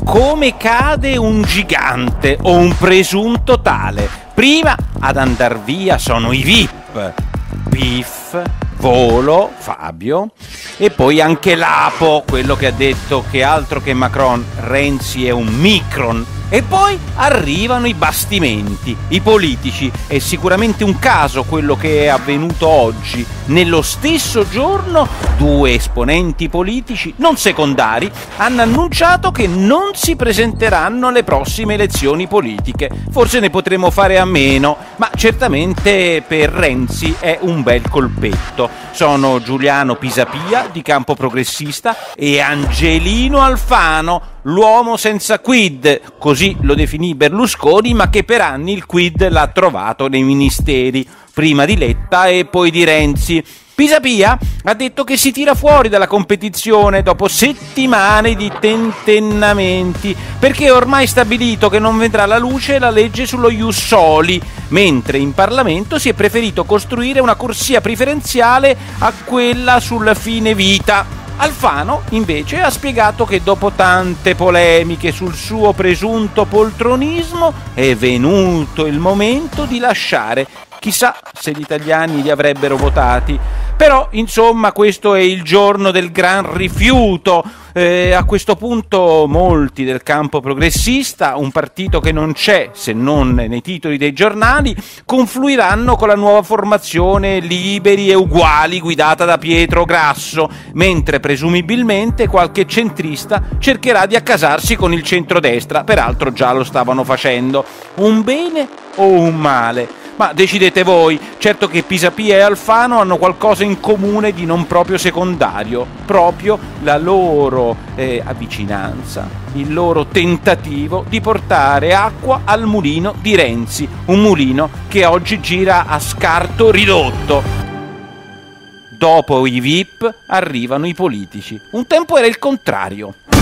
come cade un gigante o un presunto tale. Prima ad andar via sono i VIP, Biff, Volo, Fabio, e poi anche Lapo, quello che ha detto che altro che Macron, Renzi è un micron. E poi arrivano i bastimenti, i politici. È sicuramente un caso quello che è avvenuto oggi. Nello stesso giorno 2 esponenti politici non secondari hanno annunciato che non si presenteranno alle prossime elezioni politiche. Forse ne potremo fare a meno, ma certamente per Renzi è un bel colpetto. Sono Giuliano Pisapia di Campo Progressista e Angelino Alfano, l'uomo senza quid, così lo definì Berlusconi, ma che per anni il quid l'ha trovato nei ministeri, prima di Letta e poi di Renzi. Pisapia ha detto che si tira fuori dalla competizione dopo settimane di tentennamenti, perché è ormai stabilito che non vedrà la luce la legge sullo ius soli, mentre in Parlamento si è preferito costruire una corsia preferenziale a quella sul fine vita. Alfano, invece, ha spiegato che dopo tante polemiche sul suo presunto poltronismo è venuto il momento di lasciare. Chissà se gli italiani li avrebbero votati. Però, insomma, questo è il giorno del gran rifiuto. A questo punto molti del campo progressista, un partito che non c'è se non nei titoli dei giornali, confluiranno con la nuova formazione Liberi e Uguali guidata da Pietro Grasso, mentre presumibilmente qualche centrista cercherà di accasarsi con il centrodestra, peraltro già lo stavano facendo. Un bene o un male? Ma decidete voi. Certo che Pisapia e Alfano hanno qualcosa in comune di non proprio secondario, proprio la loro avvicinanza, il loro tentativo di portare acqua al mulino di Renzi, un mulino che oggi gira a scarto ridotto. Dopo i VIP arrivano i politici. Un tempo era il contrario.